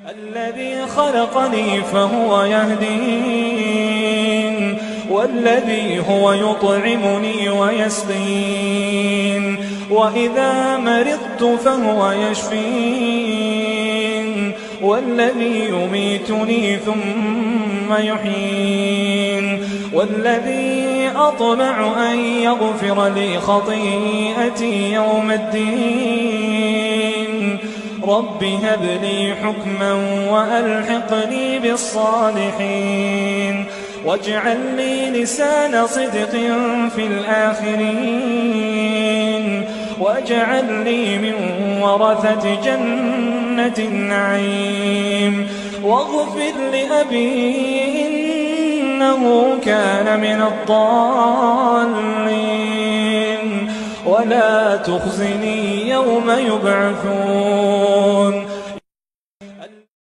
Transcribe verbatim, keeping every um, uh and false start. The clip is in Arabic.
الذي خلقني فهو يهدين، والذي هو يطعمني ويسقين، وإذا مرضت فهو يشفين، والذي يميتني ثم يحيين، والذي أطمع أن يغفر لي خطيئتي يوم الدين. رب هب لي حكما وألحقني بالصالحين، واجعل لي لسان صدق في الآخرين، واجعل لي من ورثة جنة النعيم، واغفر لأبي إنه كان من الضالين، ولا تخزني يوم يبعثون.